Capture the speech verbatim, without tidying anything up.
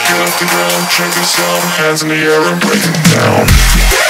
Get off the ground, check yourself, hands in the air and break it down.